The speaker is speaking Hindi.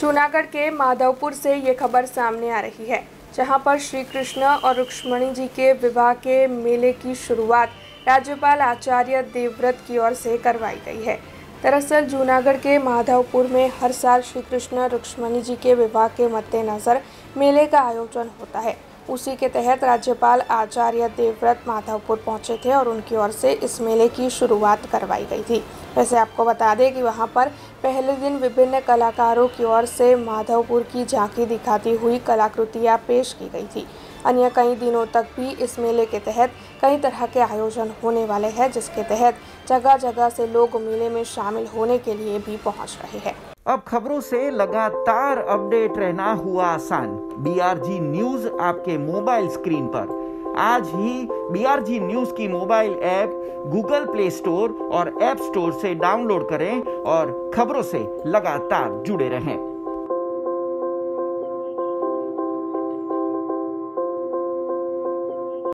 जूनागढ़ के माधवपुर से ये खबर सामने आ रही है, जहां पर श्री कृष्ण और रुक्मणी जी के विवाह के मेले की शुरुआत राज्यपाल आचार्य देवव्रत की ओर से करवाई गई है। दरअसल जूनागढ़ के माधवपुर में हर साल श्री कृष्ण रुक्मणी जी के विवाह के मद्देनजर मेले का आयोजन होता है। उसी के तहत राज्यपाल आचार्य देवव्रत माधवपुर पहुंचे थे और उनकी ओर से इस मेले की शुरुआत करवाई गई थी। वैसे आपको बता दें कि वहां पर पहले दिन विभिन्न कलाकारों की ओर से माधवपुर की झांकी दिखाती हुई कलाकृतियां पेश की गई थी। अन्य कई दिनों तक भी इस मेले के तहत कई तरह के आयोजन होने वाले हैं, जिसके तहत जगह जगह से लोग मेले में शामिल होने के लिए भी पहुंच रहे हैं। अब खबरों से लगातार अपडेट रहना हुआ आसान। BRG न्यूज आपके मोबाइल स्क्रीन पर। आज ही BRG न्यूज की mobile app Google play store और ऐप स्टोर से डाउनलोड करें और खबरों से लगातार जुड़े रहें।